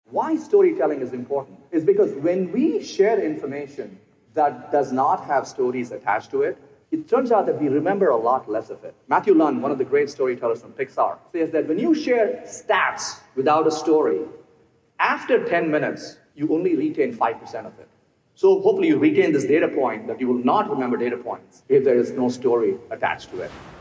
Why storytelling is important is because when we share information that does not have stories attached to it, it turns out that we remember a lot less of it. Matthew Luhn, one of the great storytellers from Pixar, says that when you share stats without a story, after 10 minutes, you only retain 5% of it. So hopefully you retain this data point that you will not remember data points if there is no story attached to it.